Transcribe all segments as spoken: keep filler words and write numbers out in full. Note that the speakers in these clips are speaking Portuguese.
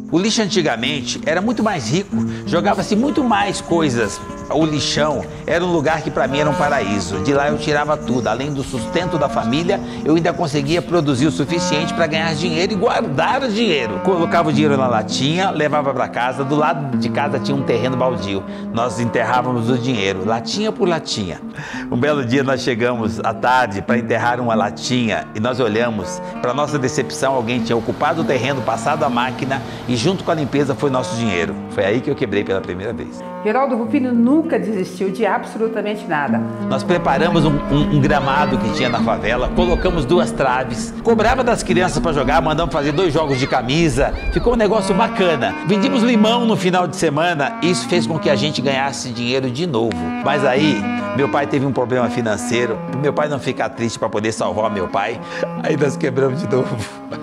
O lixo antigamente era muito mais rico, jogava-se muito mais coisas. O lixão era um lugar que para mim era um paraíso. De lá eu tirava tudo, além do sustento da família, eu ainda conseguia produzir o suficiente para ganhar dinheiro e guardar o dinheiro. Colocava o dinheiro na latinha, levava para casa, do lado de casa tinha um terreno baldio. Nós enterrávamos o dinheiro, latinha por latinha. Um belo dia nós chegamos à tarde para enterrar uma latinha e nós olhamos, para nossa decepção, alguém tinha ocupado o terreno, passado a máquina e junto com a limpeza foi nosso dinheiro. Foi aí que eu quebrei pela primeira vez. Geraldo Rufino nunca desistiu de absolutamente nada. Nós preparamos um, um, um gramado que tinha na favela, colocamos duas traves, cobrava das crianças para jogar, mandamos fazer dois jogos de camisa, ficou um negócio bacana. Vendimos limão no final de semana e isso fez com que a gente ganhasse dinheiro de novo. Mas aí, meu pai teve um problema financeiro, para meu pai não ficar triste para poder salvar meu pai, aí nós quebramos de novo.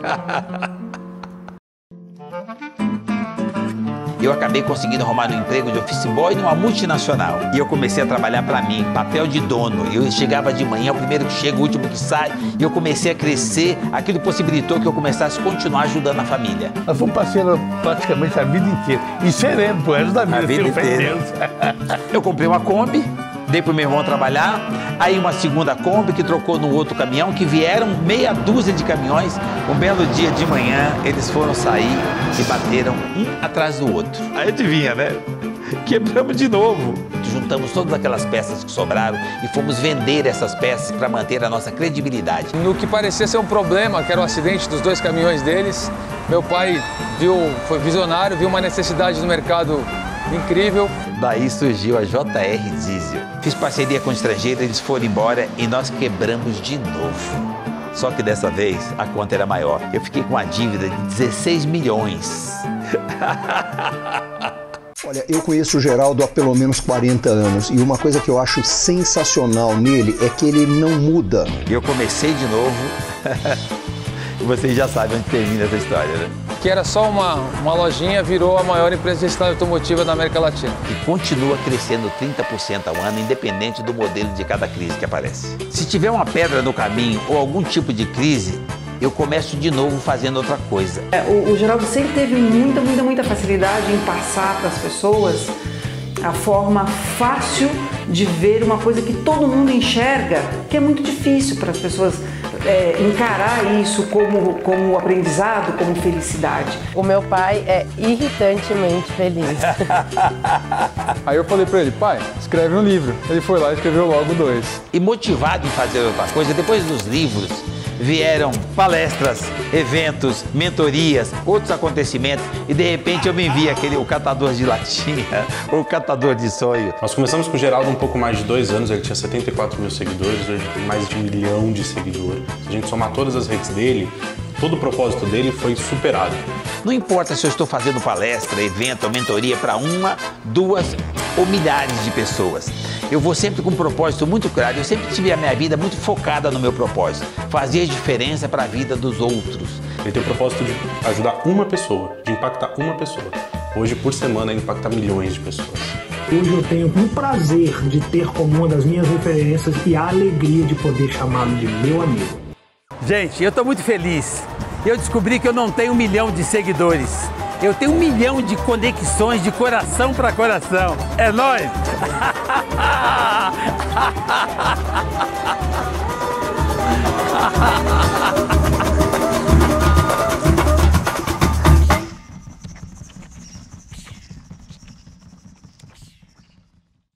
Eu acabei conseguindo arrumar um emprego de office boy numa multinacional. E eu comecei a trabalhar para mim, papel de dono. Eu chegava de manhã, o primeiro que chega, o último que sai. E eu comecei a crescer. Aquilo possibilitou que eu começasse a continuar ajudando a família. Nós fomos parceiros praticamente a vida inteira. E seremos pro resto da vida, a vida inteira. Eu comprei uma Kombi, dei pro meu irmão trabalhar. Aí uma segunda Kombi que trocou no outro caminhão, que vieram meia dúzia de caminhões. Um belo dia de manhã, eles foram sair e bateram um atrás do outro. Aí adivinha, né? Quebramos de novo. Juntamos todas aquelas peças que sobraram e fomos vender essas peças para manter a nossa credibilidade. No que parecia ser um problema, que era o acidente dos dois caminhões deles, meu pai viu, foi visionário, viu uma necessidade no mercado incrível. Daí surgiu a J R Diesel. Fiz parceria com estrangeiros, eles foram embora e nós quebramos de novo. Só que dessa vez a conta era maior. Eu fiquei com uma dívida de dezesseis milhões. Olha, eu conheço o Geraldo há pelo menos quarenta anos e uma coisa que eu acho sensacional nele é que ele não muda. Eu comecei de novo e vocês já sabem onde termina essa história, né? Que era só uma, uma lojinha, virou a maior empresa de reciclagem automotiva da América Latina. E continua crescendo trinta por cento ao ano, independente do modelo de cada crise que aparece. Se tiver uma pedra no caminho ou algum tipo de crise, eu começo de novo fazendo outra coisa. É, o, o Geraldo sempre teve muita, muita, muita facilidade em passar para as pessoas a forma fácil de ver uma coisa que todo mundo enxerga, que é muito difícil para as pessoas é, encarar isso como, como aprendizado, como felicidade. O meu pai é irritantemente feliz. Aí eu falei para ele, pai, escreve um livro. Ele foi lá e escreveu logo dois. E motivado em fazer outra coisa, depois dos livros, vieram palestras, eventos, mentorias, outros acontecimentos e de repente eu me vi aquele, o catador de latinha, o catador de sonho. Nós começamos com o Geraldo um pouco mais de dois anos, ele tinha setenta e quatro mil seguidores, hoje tem mais de um milhão de seguidores. Se a gente somar todas as redes dele, todo o propósito dele foi superado. Não importa se eu estou fazendo palestra, evento ou mentoria para uma, duas ou milhares de pessoas. Eu vou sempre com um propósito muito claro, eu sempre tive a minha vida muito focada no meu propósito, fazer diferença para a vida dos outros. Ele tem o propósito de ajudar uma pessoa, de impactar uma pessoa. Hoje, por semana, ele impacta milhões de pessoas. Hoje eu tenho o prazer de ter como uma das minhas referências e a alegria de poder chamá-lo de meu amigo. Gente, eu estou muito feliz. Eu descobri que eu não tenho um milhão de seguidores. Eu tenho um milhão de conexões de coração para coração. É nóis!